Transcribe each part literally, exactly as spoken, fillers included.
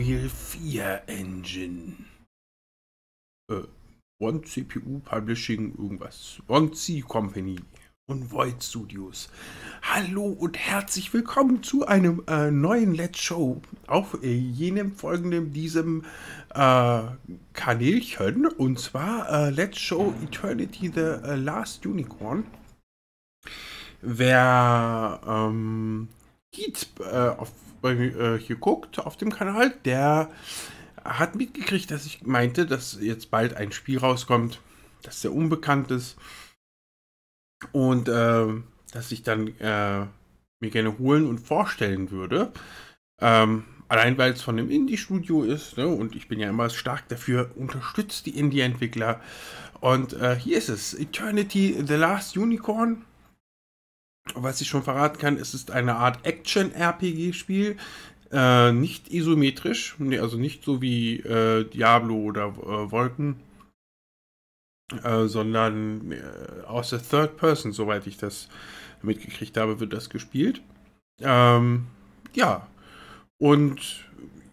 Unreal vier Engine. Äh, One C P U Publishing irgendwas. One C Company und Void Studios. Hallo und herzlich willkommen zu einem äh, neuen Let's Show auf äh, jenem folgenden diesem äh, Kanälchen, und zwar äh, Let's Show Eternity the äh, Last Unicorn. Wer ähm, geht, äh, auf, äh, hier guckt auf dem Kanal, der hat mitgekriegt, dass ich meinte, dass jetzt bald ein Spiel rauskommt, das sehr unbekannt ist und äh, das ich dann äh, mir gerne holen und vorstellen würde. Ähm, allein weil es von einem Indie-Studio ist, ne? Und ich bin ja immer stark dafür, unterstützt die Indie-Entwickler. Und äh, hier ist es, Eternity the Last Unicorn. Was ich schon verraten kann, es ist eine Art Action-R P G-Spiel. Äh, nicht isometrisch, nee, also nicht so wie äh, Diablo oder äh, Wolken, äh, sondern äh, aus der Third Person, soweit ich das mitgekriegt habe, wird das gespielt. Ähm, ja, und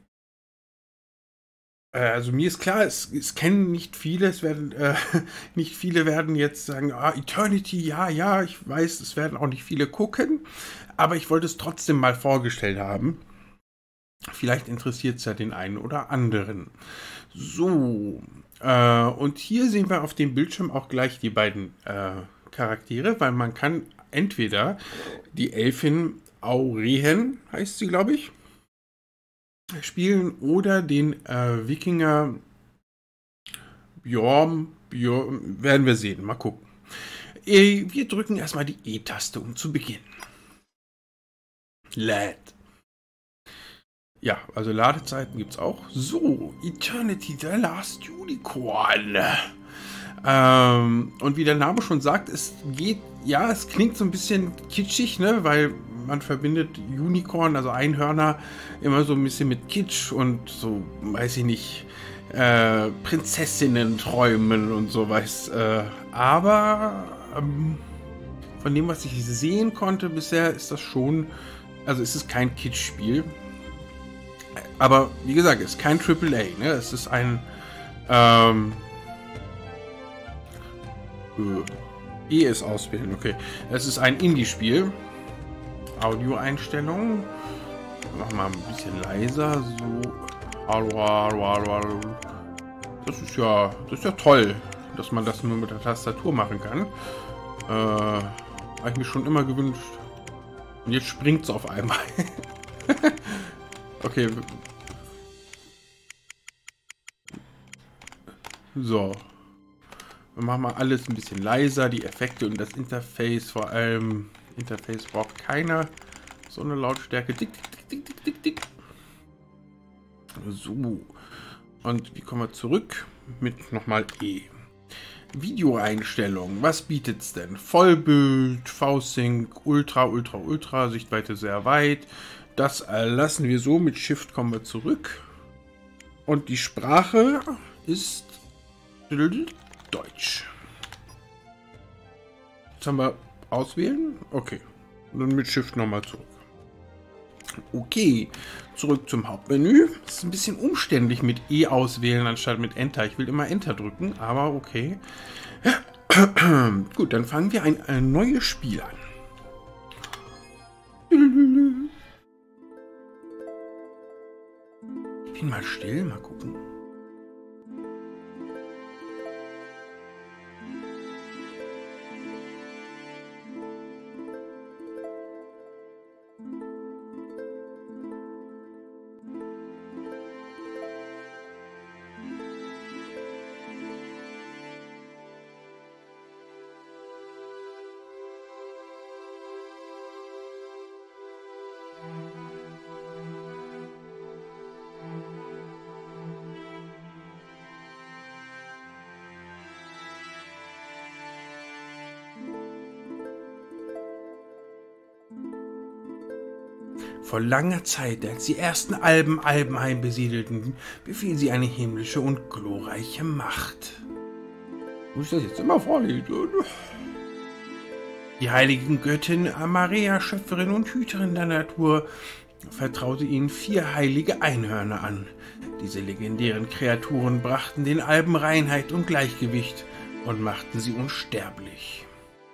äh, also mir ist klar, es, es kennen nicht viele, es werden äh, nicht viele werden jetzt sagen, ah, Eternity, ja, ja, ich weiß, es werden auch nicht viele gucken, aber ich wollte es trotzdem mal vorgestellt haben. Vielleicht interessiert es ja den einen oder anderen. So, äh, und hier sehen wir auf dem Bildschirm auch gleich die beiden äh, Charaktere, weil man kann entweder die Elfin Aurehen, heißt sie, glaube ich, spielen, oder den äh, Wikinger Bjorn, Bjorn, werden wir sehen, mal gucken. Äh, wir drücken erstmal die E-Taste, um zu beginnen. Lad. Ja, also Ladezeiten gibt es auch. So, Eternity the Last Unicorn. Ähm, und wie der Name schon sagt, es geht, ja, es klingt so ein bisschen kitschig, ne, weil man verbindet Unicorn, also Einhörner, immer so ein bisschen mit Kitsch und so, weiß ich nicht, äh, Prinzessinnen träumen und so weiß. Äh, aber ähm, von dem, was ich sehen konnte bisher, ist das schon, also es ist kein Kitsch-Spiel. Aber wie gesagt, es ist kein Triple A, ne? Es ist ein ähm, äh, E ist auswählen, okay. Es ist ein Indie-Spiel. Audioeinstellungen. Machen wir mal ein bisschen leiser. So. Hallo, hallo, hallo, hallo. Das ist ja, das ist ja toll, dass man das nur mit der Tastatur machen kann. Äh, habe ich mir schon immer gewünscht. Und jetzt springt es auf einmal. Okay. So. Wir machen mal alles ein bisschen leiser, die Effekte und das Interface, vor allem Interface braucht keiner so eine Lautstärke. Tick, tick, tick, tick, tick, tick. So. Und wie kommen wir zurück? Mit nochmal E. Videoeinstellungen. Was bietet es denn? Vollbild, V-Sync, Ultra, Ultra, Ultra, Sichtweite sehr weit. Das äh, lassen wir so. Mit Shift kommen wir zurück. Und die Sprache ist Deutsch. Jetzt haben wir auswählen. Okay. Und dann mit Shift nochmal zurück. Okay. Zurück zum Hauptmenü. Das ist ein bisschen umständlich mit E auswählen anstatt mit Enter. Ich will immer Enter drücken, aber okay. Gut, dann fangen wir ein, ein neues Spiel an. Ich bin mal still, mal gucken. Vor langer Zeit, als die ersten Alben Albenheim besiedelten, befiel sie eine himmlische und glorreiche Macht. Muss ich das jetzt immer vorlesen? Die heiligen Göttin Amaria, Schöpferin und Hüterin der Natur, vertraute ihnen vier heilige Einhörner an. Diese legendären Kreaturen brachten den Alben Reinheit und Gleichgewicht und machten sie unsterblich.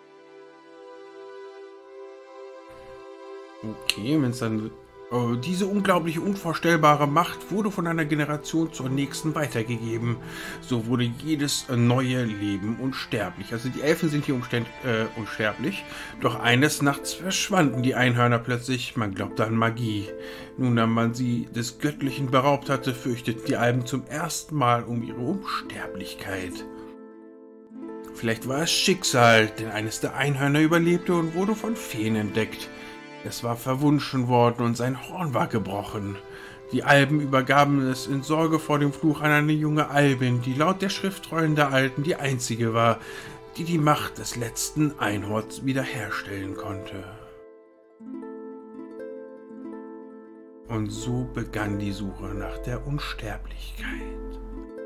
Okay, wenn es dann... Oh, diese unglaubliche, unvorstellbare Macht wurde von einer Generation zur nächsten weitergegeben. So wurde jedes neue Leben unsterblich. Also die Elfen sind hier umständ, äh, unsterblich. Doch eines Nachts verschwanden die Einhörner plötzlich. Man glaubte an Magie. Nun, da man sie des Göttlichen beraubt hatte, fürchteten die Alben zum ersten Mal um ihre Unsterblichkeit. Vielleicht war es Schicksal, denn eines der Einhörner überlebte und wurde von Feen entdeckt. Es war verwunschen worden und sein Horn war gebrochen. Die Alben übergaben es in Sorge vor dem Fluch an eine junge Albin, die laut der Schriftrollen der Alten die einzige war, die die Macht des letzten Einhorns wiederherstellen konnte. Und so begann die Suche nach der Unsterblichkeit.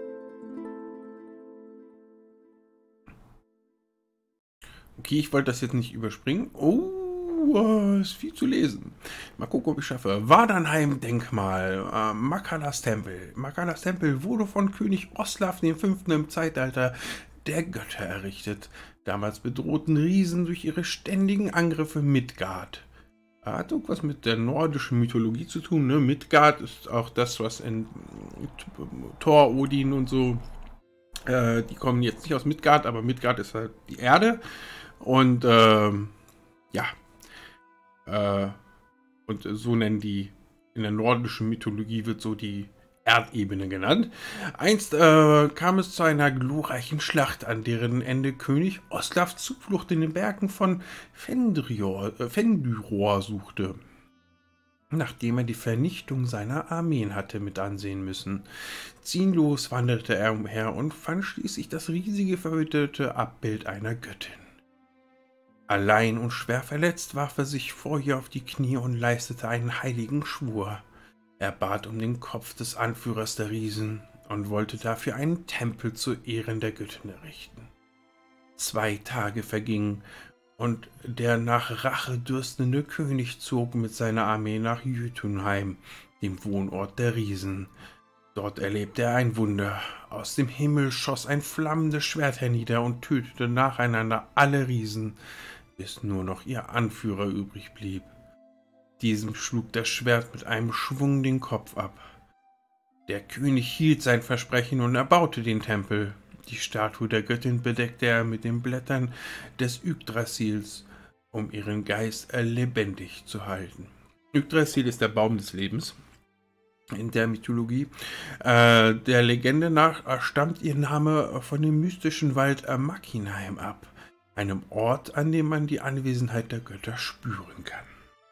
Okay, ich wollte das jetzt nicht überspringen. Oh! Uh, ist viel zu lesen. Mal gucken, ob ich schaffe. Wardenheim-Denkmal. Äh, Makalas Tempel. Makalas Tempel wurde von König Oslav der Fünfte im Zeitalter der Götter errichtet. Damals bedrohten Riesen durch ihre ständigen Angriffe Midgard. Hat irgendwas mit der nordischen Mythologie zu tun, ne? Midgard ist auch das, was in Thor, Odin und so, äh, die kommen jetzt nicht aus Midgard, aber Midgard ist halt die Erde. Und, ähm, ja, Äh, und so nennen die, in der nordischen Mythologie wird so die Erdebene genannt. Einst äh, kam es zu einer glorreichen Schlacht, an deren Ende König Oslav Zuflucht in den Bergen von Fenrir, äh, Fenrir suchte, nachdem er die Vernichtung seiner Armeen hatte mit ansehen müssen. Ziellos wanderte er umher und fand schließlich das riesige verwitterete Abbild einer Göttin. Allein und schwer verletzt warf er sich vor ihr auf die Knie und leistete einen heiligen Schwur. Er bat um den Kopf des Anführers der Riesen und wollte dafür einen Tempel zu Ehren der Göttin errichten. Zwei Tage vergingen und der nach Rache dürstende König zog mit seiner Armee nach Jötunheim, dem Wohnort der Riesen. Dort erlebte er ein Wunder. Aus dem Himmel schoss ein flammendes Schwert hernieder und tötete nacheinander alle Riesen, bis nur noch ihr Anführer übrig blieb. Diesem schlug das Schwert mit einem Schwung den Kopf ab. Der König hielt sein Versprechen und erbaute den Tempel. Die Statue der Göttin bedeckte er mit den Blättern des Yggdrasils, um ihren Geist lebendig zu halten. Yggdrasil ist der Baum des Lebens in der Mythologie. Äh, der Legende nach stammt ihr Name von dem mystischen Wald Machinheim ab, einem Ort, an dem man die Anwesenheit der Götter spüren kann.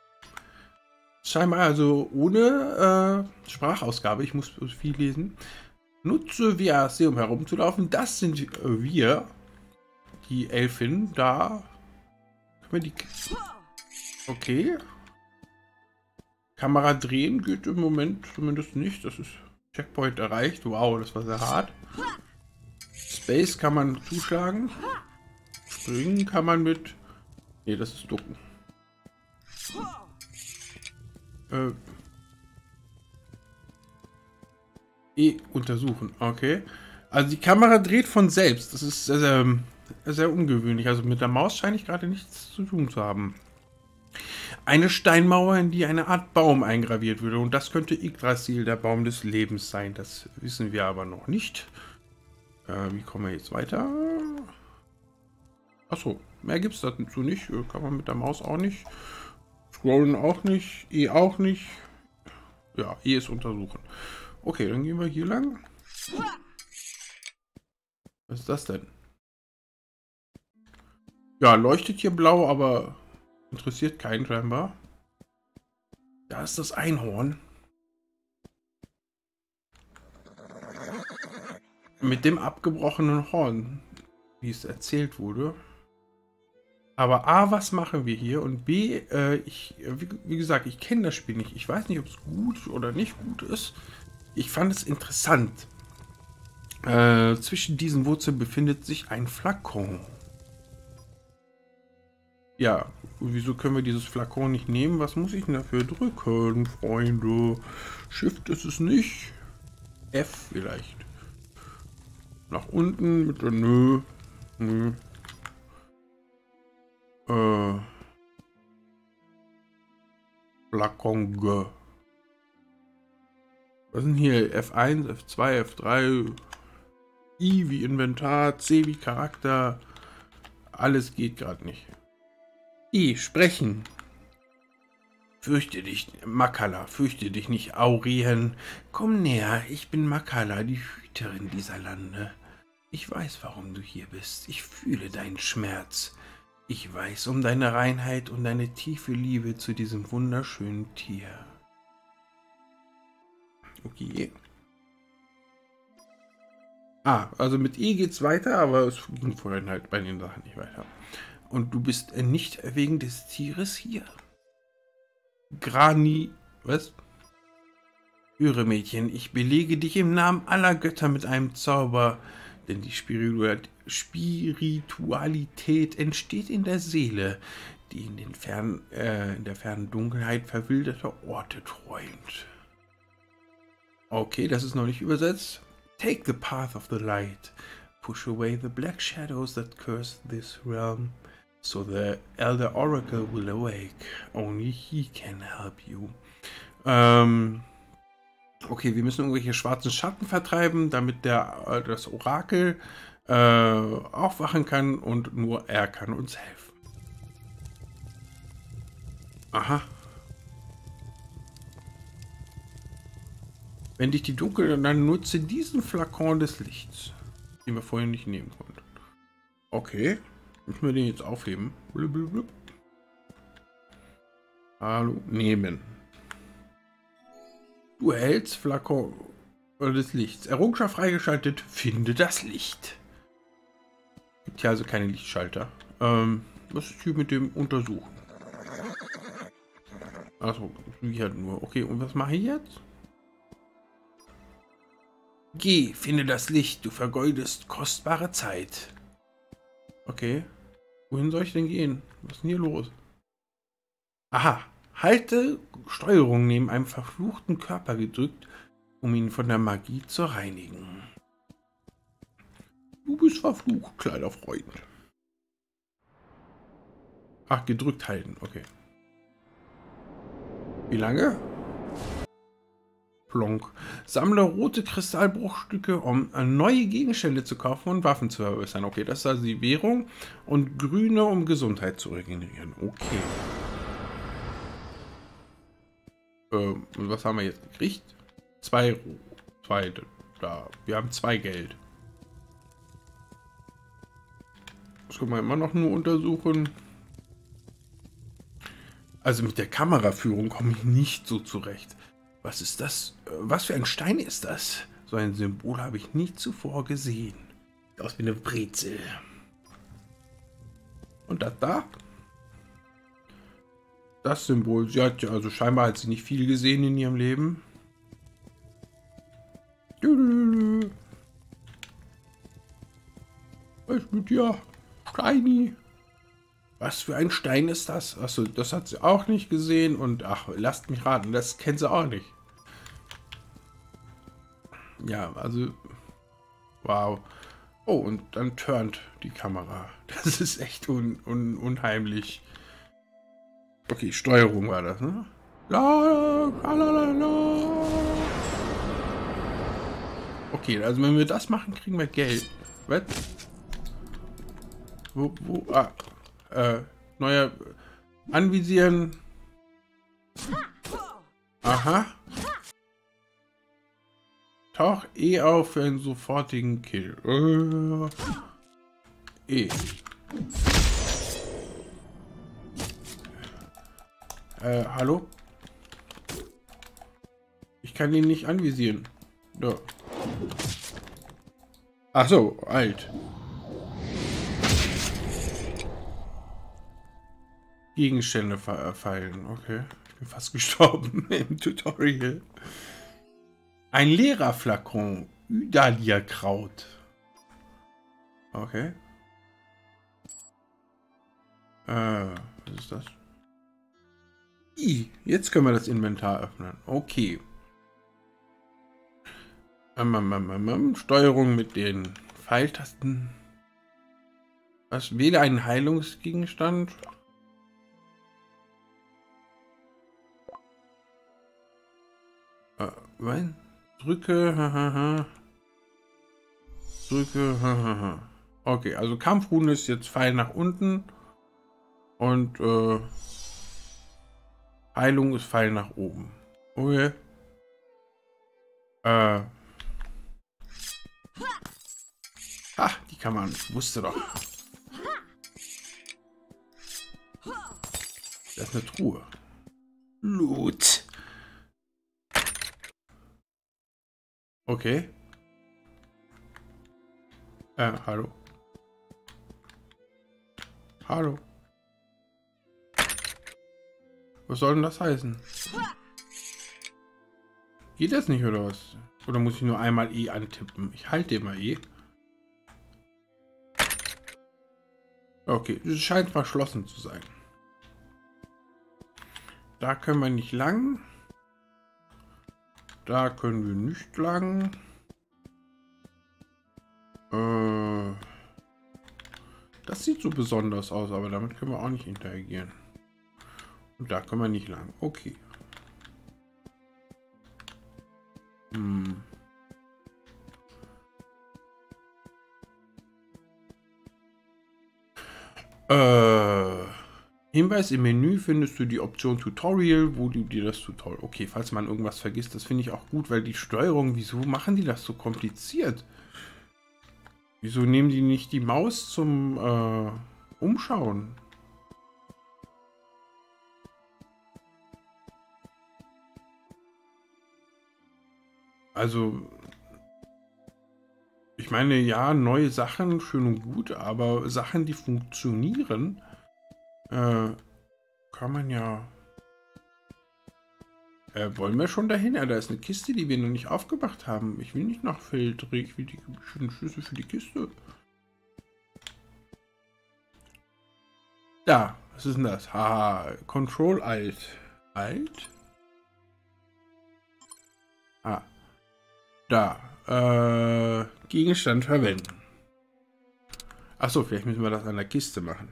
Scheinbar also ohne äh, Sprachausgabe, ich muss viel lesen. Nutze V R C, um herumzulaufen. Das sind wir, die Elfin. Da können wir die... Okay. Kamera drehen geht im Moment zumindest nicht. Das ist Checkpoint erreicht. Wow, das war sehr hart. Space kann man zuschlagen. Springen kann man mit... Ne, das ist ducken. Äh... E untersuchen, okay. Also die Kamera dreht von selbst. Das ist sehr, sehr, sehr ungewöhnlich. Also mit der Maus scheine ich gerade nichts zu tun zu haben. Eine Steinmauer, in die eine Art Baum eingraviert würde. Und das könnte Yggdrasil, der Baum des Lebens, sein. Das wissen wir aber noch nicht. Äh, wie kommen wir jetzt weiter? Achso, mehr gibt es dazu nicht. Kann man mit der Maus auch nicht. Scrollen auch nicht. E auch nicht. Ja, E ist untersuchen. Okay, dann gehen wir hier lang. Was ist das denn? Ja, leuchtet hier blau, aber interessiert keinen scheinbar. Da ist das Einhorn. Mit dem abgebrochenen Horn, wie es erzählt wurde. Aber A, was machen wir hier? Und B, äh, ich, wie, wie gesagt, ich kenne das Spiel nicht. Ich weiß nicht, ob es gut oder nicht gut ist. Ich fand es interessant. Äh, zwischen diesen Wurzeln befindet sich ein Flakon. Ja, und wieso können wir dieses Flakon nicht nehmen? Was muss ich denn dafür drücken, Freunde? Shift ist es nicht. F vielleicht. Nach unten mit der Nö. Nö. Äh. Flakon G. Was sind hier? F eins, F zwei, F drei, I wie Inventar, C wie Charakter. Alles geht gerade nicht. I, sprechen. Fürchte dich, Makala, fürchte dich nicht, Aurien. Komm näher, ich bin Makala, die Hüterin dieser Lande. Ich weiß, warum du hier bist. Ich fühle deinen Schmerz. Ich weiß um deine Reinheit und deine tiefe Liebe zu diesem wunderschönen Tier. Okay. Ah, also mit E geht's weiter, aber es ging vorhin halt bei den Sachen nicht weiter. Und du bist nicht wegen des Tieres hier? Grani... Was? Höre, Mädchen, ich belege dich im Namen aller Götter mit einem Zauber, denn die Spiritualität entsteht in der Seele, die in, den fernen, äh, in der fernen Dunkelheit verwilderter Orte träumt. Okay, das ist noch nicht übersetzt. Take the path of the light. Push away the black shadows that curse this realm. So the Elder Oracle will awake. Only he can help you. Ähm, okay, wir müssen irgendwelche schwarzen Schatten vertreiben, damit der, äh, das Orakel äh, aufwachen kann und nur er kann uns helfen. Aha. Wenn dich die Dunkel, dann nutze diesen Flakon des Lichts, den wir vorhin nicht nehmen konnten. Okay. Müssen wir den jetzt aufheben? Blablabla. Hallo, nehmen. Du erhältst Flakon des Lichts. Errungenschaft freigeschaltet. Finde das Licht. Gibt hier also keine Lichtschalter. Ähm, was ist hier mit dem Untersuchen? Achso, wie halt nur. Okay, und was mache ich jetzt? Geh, finde das Licht. Du vergeudest kostbare Zeit. Okay. Wohin soll ich denn gehen? Was ist denn hier los? Aha. Halte Steuerung neben einem verfluchten Körper gedrückt, um ihn von der Magie zu reinigen. Du bist verflucht, kleiner Freund. Ach, gedrückt halten. Okay. Wie lange? Plonk. Sammle rote Kristallbruchstücke, um neue Gegenstände zu kaufen und Waffen zu verbessern. Okay, das ist also die Währung. Und grüne, um Gesundheit zu regenerieren. Okay. Ähm, was haben wir jetzt gekriegt? Zwei, zwei, da. Wir haben zwei Geld. Das können wir immer noch nur untersuchen. Also mit der Kameraführung komme ich nicht so zurecht. Was ist das? Was für ein Stein ist das? So ein Symbol habe ich nie zuvor gesehen. Sieht aus wie eine Brezel. Und das da? Das Symbol. Sie hat ja, also scheinbar hat sie nicht viel gesehen in ihrem Leben. Was ist mit dir? Steini. Was für ein Stein ist das? Achso, das hat sie auch nicht gesehen. Und ach, lasst mich raten, das kennt sie auch nicht. Ja, also... Wow. Oh, und dann turnt die Kamera. Das ist echt un, un, unheimlich. Okay, Steuerung war das, ne? La, la, la, la. Okay, also wenn wir das machen, kriegen wir Geld. Was? Wo, wo, ah. Äh, neuer Anvisieren. Aha. Tauch E auf für einen sofortigen Kill. Äh, E. Äh, hallo? Ich kann ihn nicht anvisieren. Ja. Ach so, alt. Gegenstände verfallen. Okay. Ich bin fast gestorben im Tutorial. Ein leerer Flakon. Idalia-Kraut. Okay. Äh, was ist das? I, jetzt können wir das Inventar öffnen. Okay. Ähm, ähm, ähm, ähm, Steuerung mit den Pfeiltasten. Was? Wähle einen Heilungsgegenstand. Äh, was? Drücke, hahaha. Drücke, hahaha. Okay, also Kampfruhen ist jetzt Pfeil nach unten. Und äh, Heilung ist Pfeil nach oben. Okay. Äh. Ha, die kann man. Ich wusste doch. Das ist eine Truhe. Loot. Okay. Äh, hallo. Hallo. Was soll denn das heißen? Geht das nicht, oder was? Oder muss ich nur einmal E antippen? Ich halte immer E. Okay, es scheint verschlossen zu sein. Da können wir nicht lang. Da können wir nicht lang. Äh, das sieht so besonders aus, aber damit können wir auch nicht interagieren. Und da können wir nicht lang. Okay. Hm. Äh, Hinweis: Im Menü findest du die Option Tutorial, wo du dir das Tutorial... Okay, falls man irgendwas vergisst, das finde ich auch gut, weil die Steuerung, wieso machen die das so kompliziert? Wieso nehmen die nicht die Maus zum äh, Umschauen? Also, ich meine, ja, neue Sachen, schön und gut, aber Sachen, die funktionieren, äh, kann man ja... Äh, wollen wir schon dahin? Ja, da ist eine Kiste, die wir noch nicht aufgemacht haben. Ich will nicht nach Feldreh, ich will die schönen Schlüssel für die Kiste. Da, was ist denn das? Haha, Control Alt. Alt? Ah, da. Äh, Gegenstand verwenden. Achso, vielleicht müssen wir das an der Kiste machen.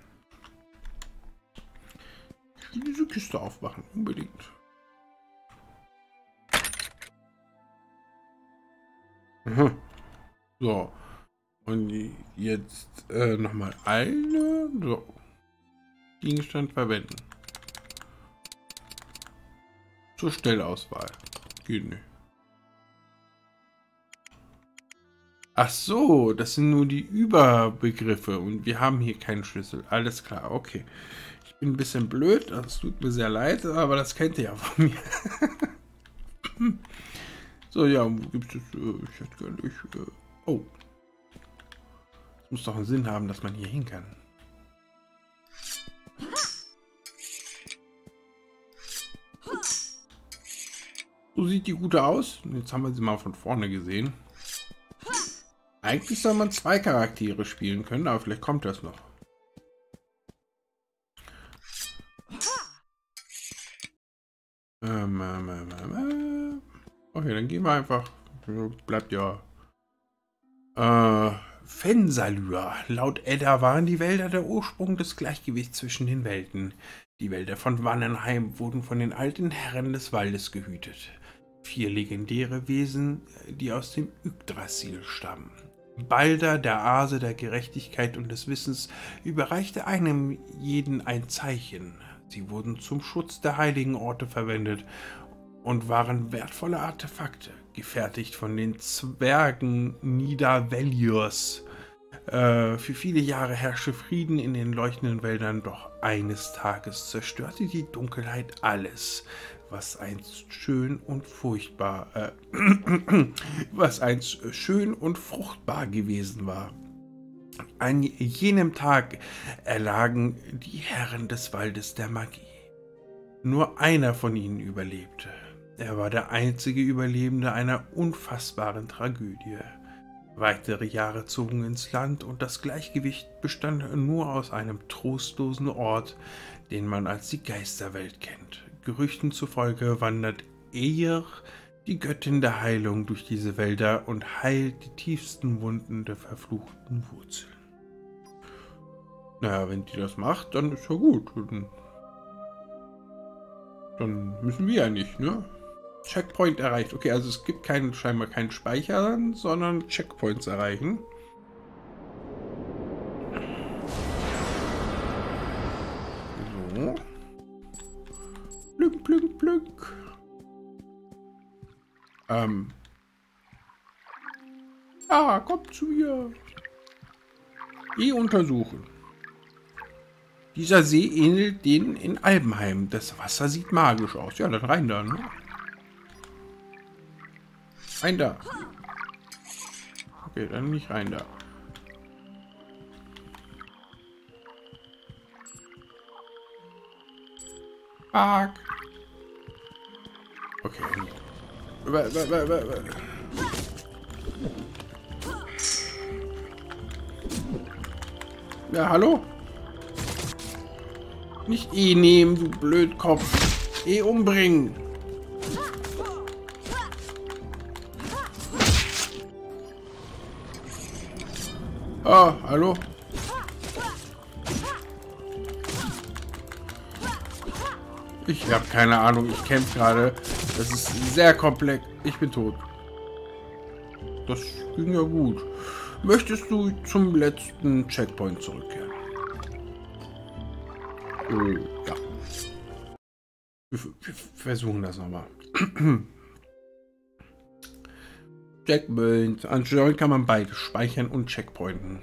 Ich will diese Kiste aufmachen, unbedingt. Mhm. So. Und jetzt äh, nochmal eine. So. Gegenstand verwenden. Zur Stellauswahl. Geht nicht. Ach so, das sind nur die Überbegriffe und wir haben hier keinen Schlüssel. Alles klar, okay. Ich bin ein bisschen blöd, das tut mir sehr leid, aber das kennt ihr ja von mir. So, ja, wo gibt es... Äh, ich hätte gar nicht... Äh, oh. Es muss doch einen Sinn haben, dass man hier hin kann. So sieht die Gute aus. Jetzt haben wir sie mal von vorne gesehen. Eigentlich soll man zwei Charaktere spielen können, aber vielleicht kommt das noch. Ähm, ähm, ähm, ähm. Okay, dann gehen wir einfach. Bleibt ja. Äh, Fensalur. Laut Edda waren die Wälder der Ursprung des Gleichgewichts zwischen den Welten. Die Wälder von Vannenheim wurden von den alten Herren des Waldes gehütet. Vier legendäre Wesen, die aus dem Yggdrasil stammen. Balder, der Ase der Gerechtigkeit und des Wissens, überreichte einem jeden ein Zeichen. Sie wurden zum Schutz der heiligen Orte verwendet und waren wertvolle Artefakte, gefertigt von den Zwergen Nidavellios. Äh, für viele Jahre herrschte Frieden in den leuchtenden Wäldern, doch eines Tages zerstörte die Dunkelheit alles, was einst schön und furchtbar, äh, was einst schön und fruchtbar gewesen war. An jenem Tag erlagen die Herren des Waldes der Magie. Nur einer von ihnen überlebte. Er war der einzige Überlebende einer unfassbaren Tragödie. Weitere Jahre zogen ins Land und das Gleichgewicht bestand nur aus einem trostlosen Ort, den man als die Geisterwelt kennt. Gerüchten zufolge wandert Eir, die Göttin der Heilung, durch diese Wälder und heilt die tiefsten Wunden der verfluchten Wurzeln. Naja, wenn die das macht, dann ist ja gut. Dann, dann müssen wir ja nicht, ne? Checkpoint erreicht. Okay, also es gibt keinen, scheinbar keinen Speichern, sondern Checkpoints erreichen. So. Plück, plück, plück. Ähm. Ah, kommt zu mir. Eh untersuchen. Dieser See ähnelt denen in Albenheim. Das Wasser sieht magisch aus. Ja, dann rein da, ne? Rein da. Okay, dann nicht rein da. Fuck. Okay. Ja, hallo? Nicht E nehmen, du Blödkopf. E umbringen. Ah, hallo? Ich habe keine Ahnung, ich kämpfe gerade. Das ist sehr komplex. Ich bin tot. Das ging ja gut. Möchtest du zum letzten Checkpoint zurückkehren? Äh, ja. Wir, wir versuchen das nochmal. Checkpoint. Anscheinend kann man beide speichern und checkpointen.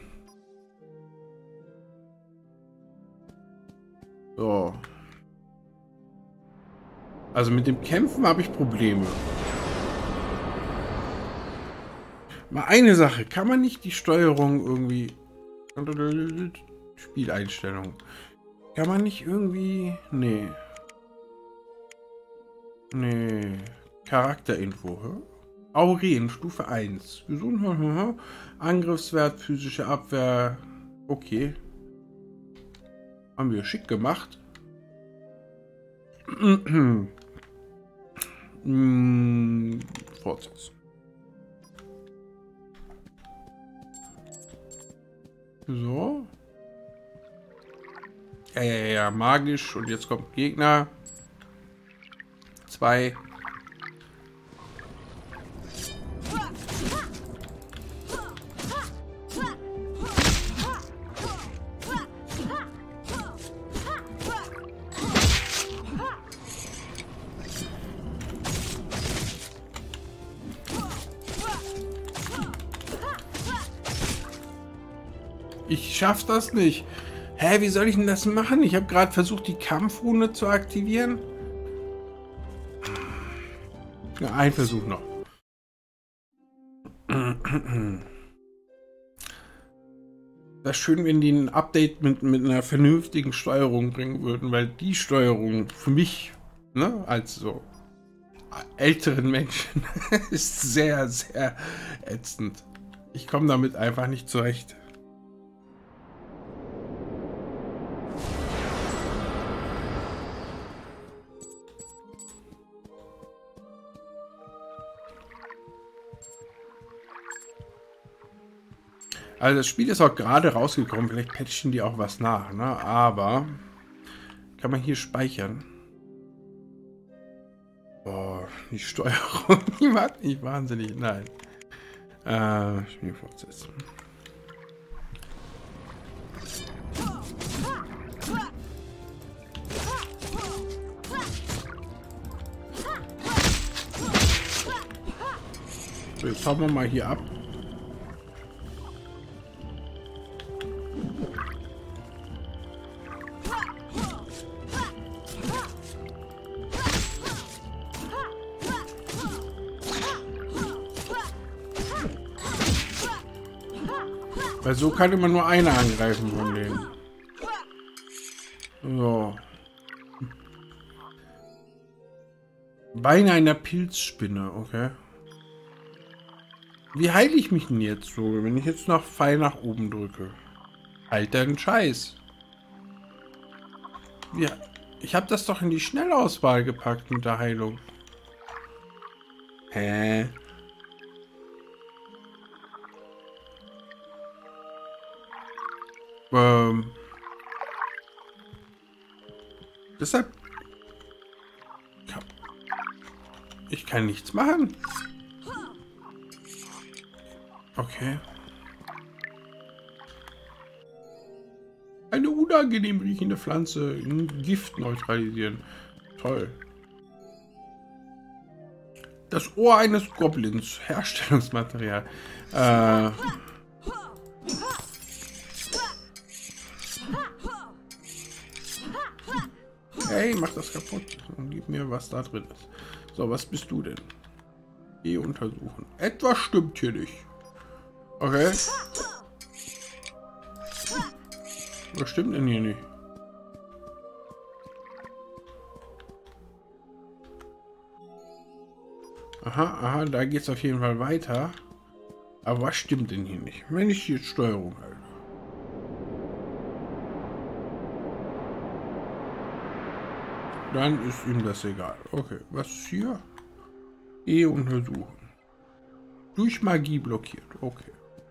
So. Also mit dem Kämpfen habe ich Probleme. Mal eine Sache. Kann man nicht die Steuerung irgendwie... Spieleinstellungen. Kann man nicht irgendwie... Nee. Nee. Charakterinfo. Hä? Auren, Stufe eins. Gesundheit, Angriffswert, physische Abwehr. Okay. Haben wir schick gemacht. hm, Fortsetzen. So. Ja, ja, ja, magisch. Und jetzt kommt Gegner. Zwei. Ich schaff das nicht. Hä, wie soll ich denn das machen? Ich habe gerade versucht, die Kampfrune zu aktivieren. Ja, ein Versuch noch. Das ist schön, wenn die ein Update mit, mit einer vernünftigen Steuerung bringen würden, weil die Steuerung für mich, ne, als so älteren Menschen ist sehr, sehr ätzend. Ich komme damit einfach nicht zurecht. Also das Spiel ist auch gerade rausgekommen, vielleicht patchen die auch was nach, ne? Aber kann man hier speichern? Boah, die Steuerung, die macht nicht wahnsinnig, nein. Äh, Spiel fortsetzen. So, jetzt hauen wir mal hier ab. Weil so kann immer nur einer angreifen von denen. So. Beine einer Pilzspinne, okay. Wie heile ich mich denn jetzt so, wenn ich jetzt noch Pfeil nach oben drücke? Alter, ein Scheiß. Ja, ich habe das doch in die Schnellauswahl gepackt mit der Heilung. Hä? Ähm. Deshalb. Ich kann nichts machen. Okay. Eine unangenehm riechende Pflanze in Gift neutralisieren. Toll. Das Ohr eines Goblins. Herstellungsmaterial. Äh. Hey, mach das kaputt und gib mir, was da drin ist. So, was bist du denn? E untersuchen. Etwas stimmt hier nicht. Okay. Was stimmt denn hier nicht? Aha, aha, da geht's auf jeden Fall weiter. Aber was stimmt denn hier nicht? Wenn ich jetzt Steuerung halte. Dann ist ihm das egal. Okay, was ist hier? E untersuchen. Durch Magie blockiert. Okay.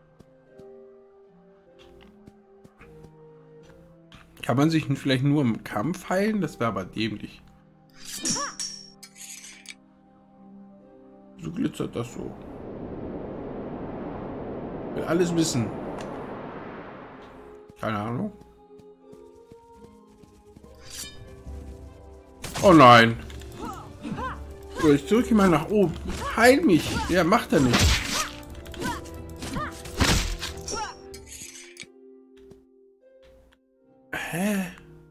Kann man sich vielleicht nur im Kampf heilen? Das wäre aber dämlich. So glitzert das so. Will alles wissen. Keine Ahnung. Oh nein. So, ich drücke mal nach oben. Heil mich. Ja, macht er nicht. Hä?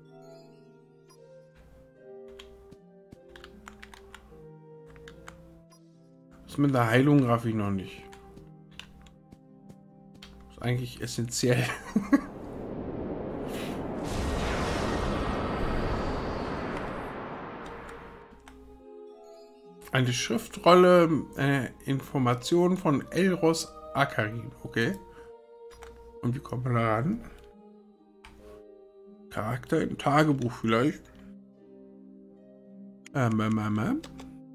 Das mit der Heilung raff ich noch nicht. Das ist eigentlich essentiell. Eine Schriftrolle, äh, Informationen von Elros Akarin. Okay. Und wie kommt man da ran? Charakter im Tagebuch vielleicht. Ähm, ähm, ähm, ähm.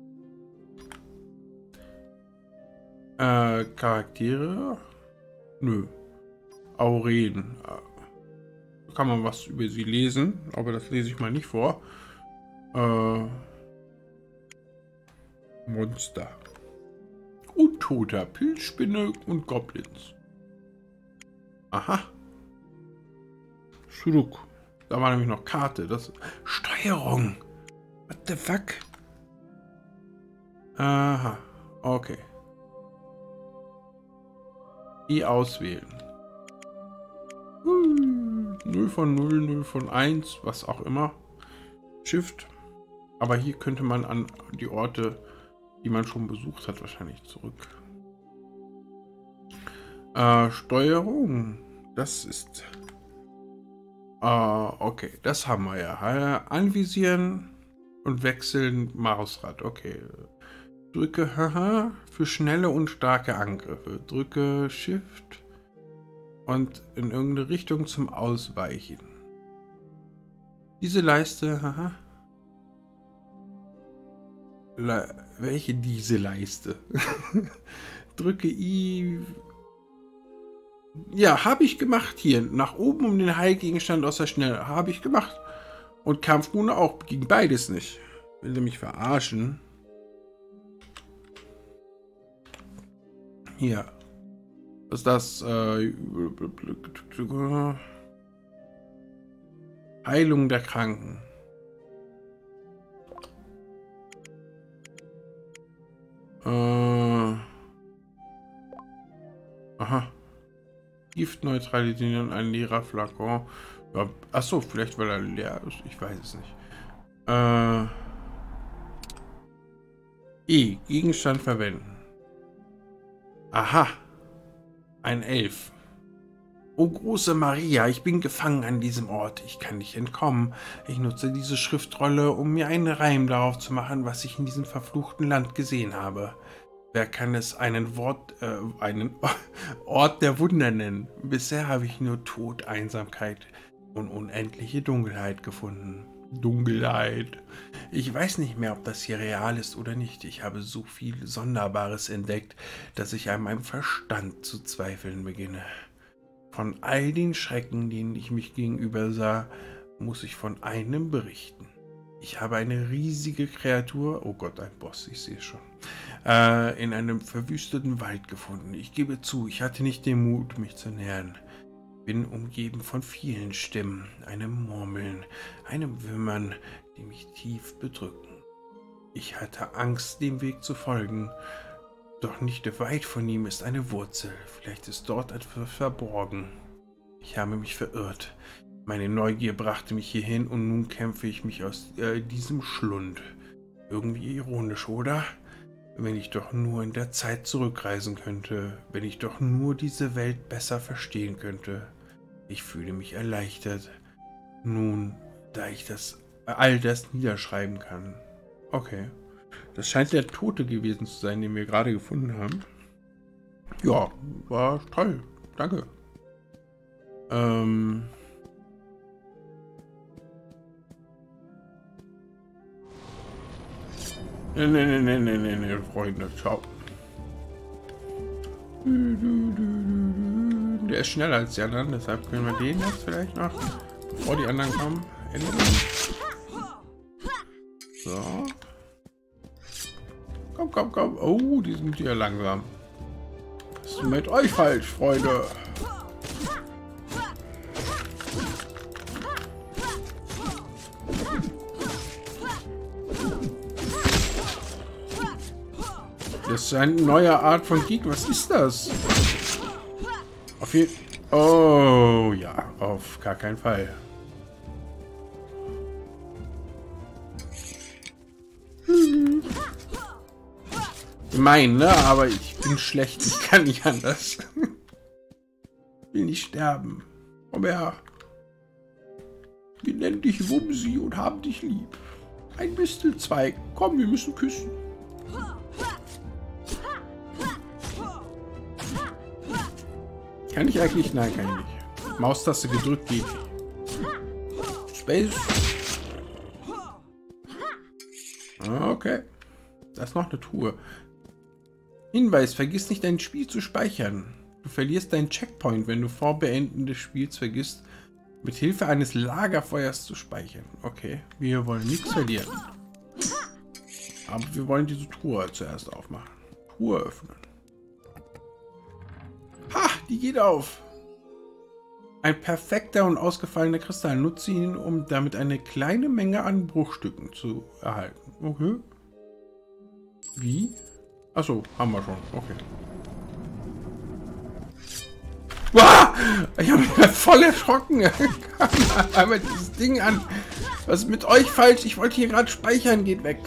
Äh, Charaktere? Nö. Auren. Äh, kann man was über sie lesen, aber das lese ich mal nicht vor. Äh, Monster. Untoter, Pilzspinne und Goblins. Aha. Schuruk. Da war nämlich noch Karte. Das Steuerung. What the fuck? Aha. Okay. E auswählen. Hm, null von null, null von eins, was auch immer. Shift. Aber hier könnte man an die Orte, die man schon besucht hat, wahrscheinlich zurück. Äh, Steuerung. Das ist... Äh, okay, das haben wir ja. Äh, anvisieren und wechseln Mausrad. Okay. Drücke haha, für schnelle und starke Angriffe. Drücke Shift und in irgendeine Richtung zum Ausweichen. Diese Leiste, haha. Le welche diese Leiste? Drücke I. Ja, habe ich gemacht hier. Nach oben um den Heilgegenstand aus der Schnelle. Habe ich gemacht. Und Kampfrune auch. Ging beides nicht. Will er mich verarschen? Hier. Was ist das? Äh, Heilung der Kranken. Äh, aha. Gift neutralisieren, ein leerer Flakon. Ja, achso, vielleicht weil er leer ist. Ich weiß es nicht. Äh, E. Gegenstand verwenden. Aha. Ein Elf. O große Maria, ich bin gefangen an diesem Ort. Ich kann nicht entkommen. Ich nutze diese Schriftrolle, um mir einen Reim darauf zu machen, was ich in diesem verfluchten Land gesehen habe. Wer kann es einen Wort, äh, einen Ort der Wunder nennen? Bisher habe ich nur Tod, Einsamkeit und unendliche Dunkelheit gefunden. Dunkelheit. Ich weiß nicht mehr, ob das hier real ist oder nicht. Ich habe so viel Sonderbares entdeckt, dass ich an meinem Verstand zu zweifeln beginne. Von all den Schrecken, denen ich mich gegenüber sah, muss ich von einem berichten. Ich habe eine riesige Kreatur, oh Gott, ein Boss, ich sehe es schon, äh, in einem verwüsteten Wald gefunden. Ich gebe zu, ich hatte nicht den Mut, mich zu nähern. Bin umgeben von vielen Stimmen, einem Murmeln, einem Wimmern, die mich tief bedrücken. Ich hatte Angst, dem Weg zu folgen, doch nicht weit von ihm ist eine Wurzel. Vielleicht ist dort etwas verborgen. Ich habe mich verirrt. Meine Neugier brachte mich hierhin und nun kämpfe ich mich aus äh, diesem Schlund. Irgendwie ironisch, oder? Wenn ich doch nur in der Zeit zurückreisen könnte, wenn ich doch nur diese Welt besser verstehen könnte. Ich fühle mich erleichtert. Nun, da ich das all das niederschreiben kann. Okay. Das scheint der Tote gewesen zu sein, den wir gerade gefunden haben. Ja, war toll. Danke. Ähm... Ne, ne, ne, ne, ne, ne, Freunde, ciao. Der ist schneller als die anderen, deshalb können wir den jetzt vielleicht noch, bevor die anderen kommen, ändern. So. Komm, komm, komm. Oh, die sind hier langsam. Was ist mit euch falsch, Freunde? Das ist eine neue Art von Gegner. Was ist das? Auf jeden Oh ja, auf gar keinen Fall. Hm. Gemein, ne? Aber ich bin schlecht. Ich kann nicht anders. Ich will nicht sterben. Komm her. Wir nennen dich Wumsi und haben dich lieb. Ein Mistelzweig. Komm, wir müssen küssen. Kann ich eigentlich? Nein, kann ich nicht. Maustaste gedrückt geht. Space. Okay. Da ist noch eine Truhe. Hinweis, vergiss nicht dein Spiel zu speichern. Du verlierst deinen Checkpoint, wenn du vor Beenden des Spiels vergisst, mit Hilfe eines Lagerfeuers zu speichern. Okay, wir wollen nichts verlieren. Aber wir wollen diese Truhe zuerst aufmachen. Truhe öffnen. Ha, die geht auf. Ein perfekter und ausgefallener Kristall. Nutze ihn, um damit eine kleine Menge an Bruchstücken zu erhalten. Okay. Wie? Achso, haben wir schon. Okay. Wow! Ich habe mich voll erschrocken. Einmal dieses Ding an. Was ist mit euch falsch? Ich wollte hier gerade speichern. Geht weg.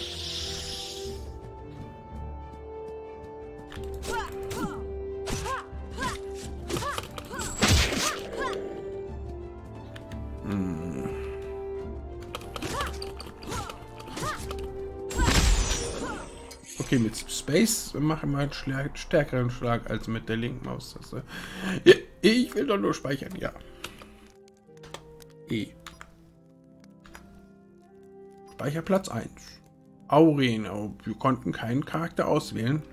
Okay, mit Space machen wir einen Schlag, stärkeren Schlag als mit der linken Maustaste. Ja, ich will doch nur speichern, ja. E. Speicherplatz eins. Auren, oh, wir konnten keinen Charakter auswählen.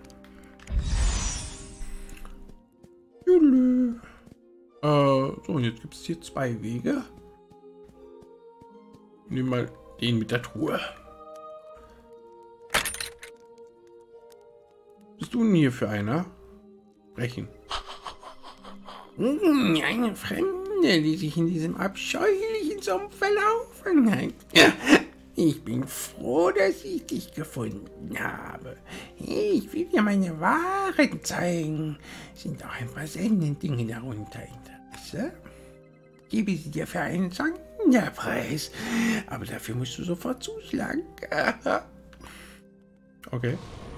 Jule. Äh, so, und jetzt gibt es hier zwei Wege. Nehmen wir den mit der Truhe. Bist du denn hier für einer? Brechen. Eine Fremde, die sich in diesem abscheulichen Sumpf verlaufen hat. Ja, ich bin froh, dass ich dich gefunden habe. Ich will dir meine Waren zeigen. Sind auch ein paar Sendendinge darunter. Interesse? Gebe sie dir für einen Sonderpreis. Aber dafür musst du sofort zuschlagen. Okay.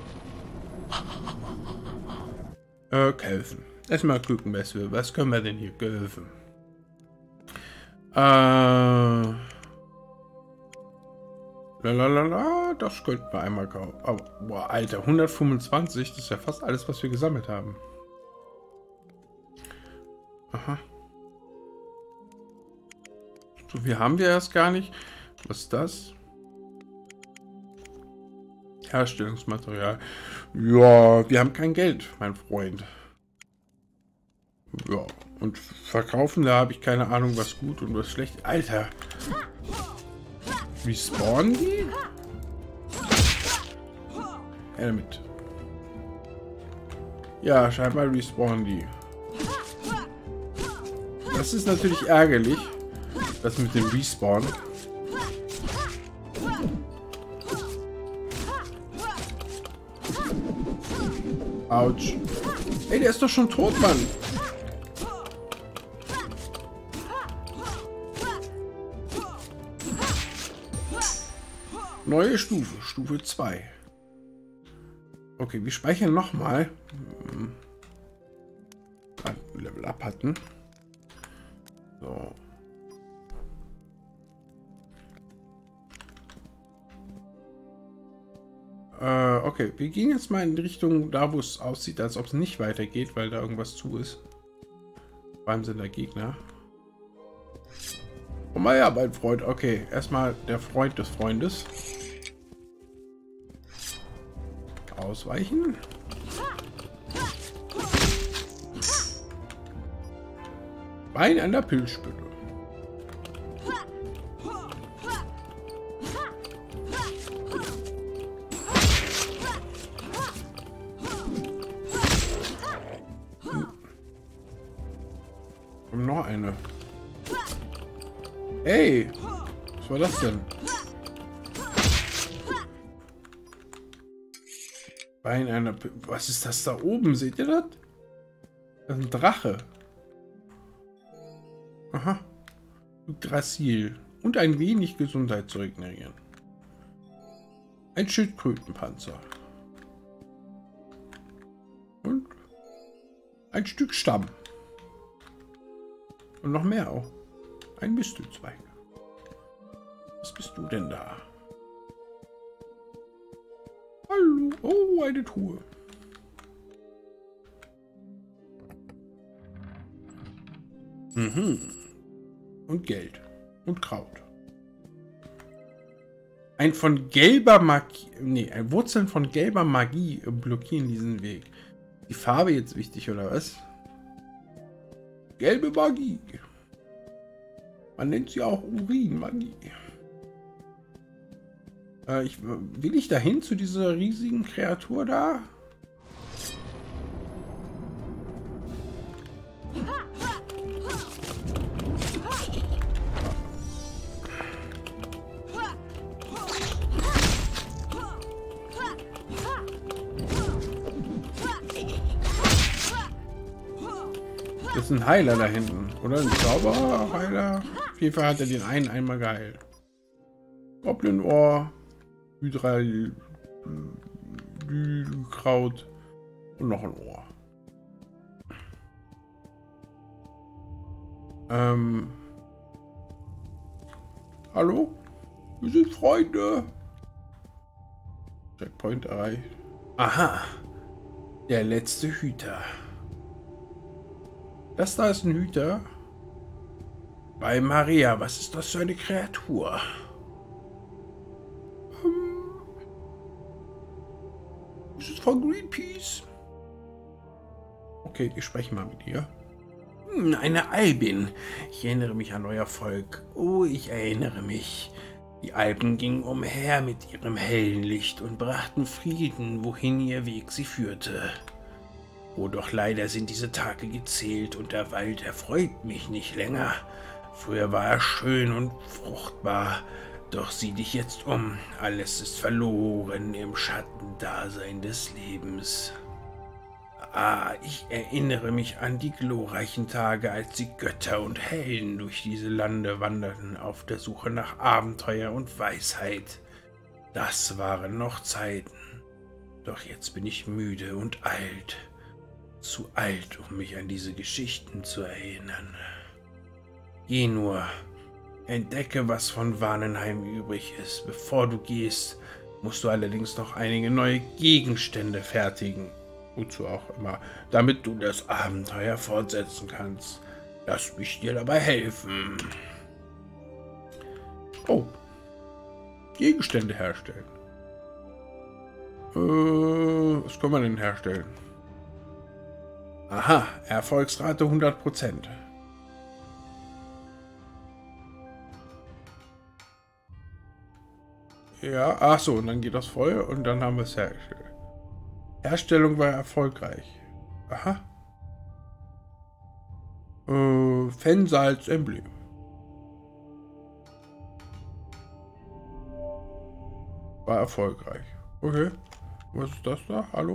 Äh, kaufen. Erstmal gucken, was wir. Was können wir denn hier kaufen? Äh. Lalalala, das könnten wir einmal kaufen. Oh, boah, Alter, hundertfünfundzwanzig, das ist ja fast alles, was wir gesammelt haben. Aha. So viel haben wir erst gar nicht. Was ist das? Herstellungsmaterial. Ja, wir haben kein Geld, mein Freund. Ja, und verkaufen, da habe ich keine Ahnung, was gut und was schlecht. Alter. Respawnen die? Ja, damit. Ja, scheinbar respawnen die. Das ist natürlich ärgerlich. Das mit dem Respawn. Autsch. Ey, der ist doch schon tot, Mann. Neue Stufe, Stufe zwei. Okay, wir speichern nochmal. Level Up hatten. So. Äh, okay, wir gehen jetzt mal in die Richtung da, wo es aussieht, als ob es nicht weitergeht, weil da irgendwas zu ist. Beim sind der Gegner. Oh mal ja, mein Freund. Okay, erstmal der Freund des Freundes. Ausweichen. Bein an der Pilzspitze. Und noch eine. Hey, was war das denn? Bein einer... P Was ist das da oben? Seht ihr das? Das ist ein Drache. Aha. Yggdrasil. Und ein wenig Gesundheit zu regenerieren. Ein Schildkrötenpanzer. Und ein Stück Stamm. Und noch mehr auch. Ein Mistelzweig. Was bist du denn da? Hallo. Oh, eine Truhe. Mhm. Und Geld. Und Kraut. Ein von gelber Magie... Nee, ein Wurzeln von gelber Magie blockieren diesen Weg. Die Farbe jetzt wichtig, oder was? Gelbe Magie. Man nennt sie auch Urinmagie. Äh, ich, will ich dahin zu dieser riesigen Kreatur da? Das ist ein Heiler da hinten, oder? Ein Zauberer-Heiler. Auf jeden Fall hat er den einen einmal geheilt. Goblin-Ohr, Hydra-Kraut und noch ein Ohr. Ähm. Hallo? Wir sind Freunde. Checkpoint erreicht. Aha. Der letzte Hüter. Das da ist ein Hüter. Bei Maria, was ist das für eine Kreatur? Hm. Das ist von Greenpeace. Okay, ich spreche mal mit ihr. Hm, eine Albin. Ich erinnere mich an euer Volk. Oh, ich erinnere mich. Die Alpen gingen umher mit ihrem hellen Licht und brachten Frieden, wohin ihr Weg sie führte. Oh, doch leider sind diese Tage gezählt und der Wald erfreut mich nicht länger. Früher war er schön und fruchtbar, doch sieh dich jetzt um. Alles ist verloren im Schattendasein des Lebens. Ah, ich erinnere mich an die glorreichen Tage, als die Götter und Helden durch diese Lande wanderten, auf der Suche nach Abenteuer und Weisheit. Das waren noch Zeiten. Doch jetzt bin ich müde und alt. Zu alt, um mich an diese Geschichten zu erinnern. Geh nur, Entdecke, was von Warnenheim übrig ist. Bevor du gehst, musst du allerdings noch einige neue Gegenstände fertigen. Wozu auch immer, damit du das Abenteuer fortsetzen kannst. Lass mich dir dabei helfen. Oh. Gegenstände herstellen. Äh, was kann man denn herstellen? Aha, Erfolgsrate hundert Prozent. Ja, ach so, und dann geht das voll und dann haben wir es hergestellt. Herstellung war erfolgreich. Aha. Äh, Fensalz-Emblem. War erfolgreich. Okay. Was ist das da? Hallo?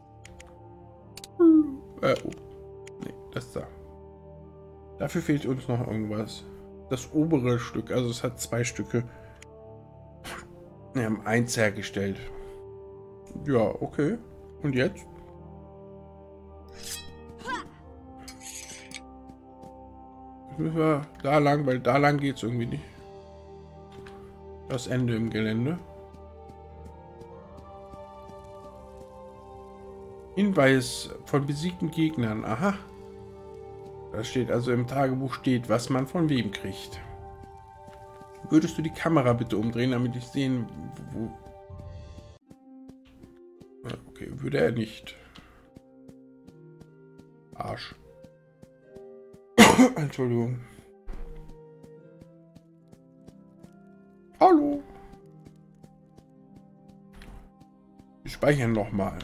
Äh, oh. Nee, das da. Dafür fehlt uns noch irgendwas. Das obere Stück, also es hat zwei Stücke. Wir haben eins hergestellt. Ja, okay. Und jetzt? Jetzt müssen wir da lang, weil da lang geht es irgendwie nicht. Das Ende im Gelände. Hinweis von besiegten Gegnern. Aha. Da steht also im Tagebuch steht, was man von wem kriegt. Würdest du die Kamera bitte umdrehen, damit ich sehen, wo... Okay, würde er nicht. Arsch. Entschuldigung. Hallo. Wir speichern nochmal.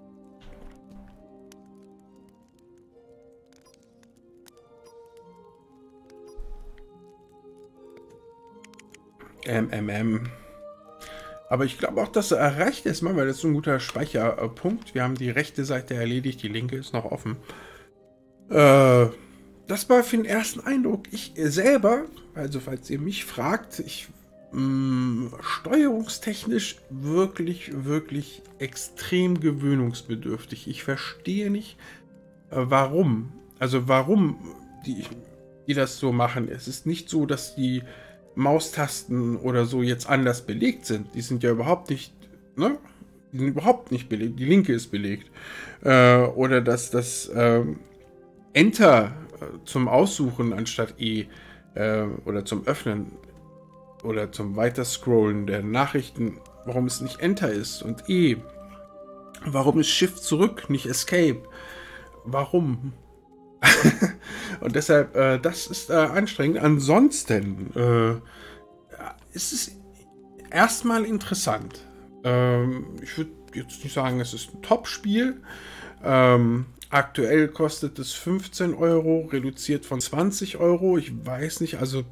Ähm, ähm, ähm. Aber ich glaube auch, dass er erreicht ist, weil das ist ein guter Speicherpunkt. Wir haben die rechte Seite erledigt, die linke ist noch offen. Äh, das war für den ersten Eindruck. Ich selber, also falls ihr mich fragt, ich mh, steuerungstechnisch wirklich, wirklich extrem gewöhnungsbedürftig. Ich verstehe nicht, äh, warum. Also warum die, die das so machen. Es ist nicht so, dass die Maustasten oder so jetzt anders belegt sind. Die sind ja überhaupt nicht, ne? Die sind überhaupt nicht belegt. Die linke ist belegt. Äh, oder dass das äh, Enter äh, zum Aussuchen anstatt E äh, oder zum Öffnen oder zum Weiterscrollen der Nachrichten, warum es nicht Enter ist und E. Warum ist Shift zurück, nicht Escape? Warum? Und deshalb, äh, das ist äh, anstrengend. Ansonsten äh, ist es erstmal interessant. Ähm, ich würde jetzt nicht sagen, es ist ein Top-Spiel. Ähm, aktuell kostet es fünfzehn Euro, reduziert von zwanzig Euro. Ich weiß nicht, also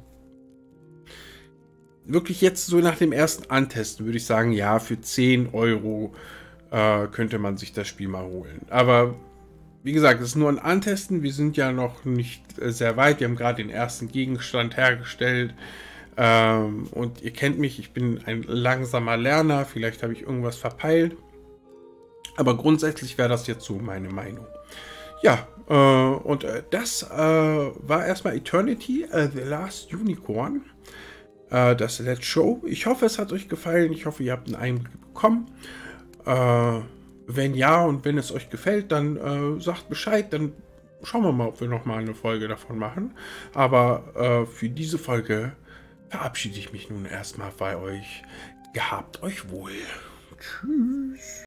wirklich jetzt so nach dem ersten Antesten würde ich sagen, ja, für zehn Euro äh, könnte man sich das Spiel mal holen. Aber wie gesagt, es ist nur ein Antesten. Wir sind ja noch nicht äh, sehr weit. Wir haben gerade den ersten Gegenstand hergestellt. Ähm, und ihr kennt mich, ich bin ein langsamer Lerner. Vielleicht habe ich irgendwas verpeilt. Aber grundsätzlich wäre das jetzt so meine Meinung. Ja, äh, und äh, das äh, war erstmal Eternity, uh, The Last Unicorn. Äh, das Let's Show. Ich hoffe, es hat euch gefallen. Ich hoffe, ihr habt einen Einblick bekommen. Äh, Wenn ja und wenn es euch gefällt, dann äh, sagt Bescheid, dann schauen wir mal, ob wir nochmal eine Folge davon machen. Aber äh, für diese Folge verabschiede ich mich nun erstmal bei euch. Gehabt euch wohl. Tschüss.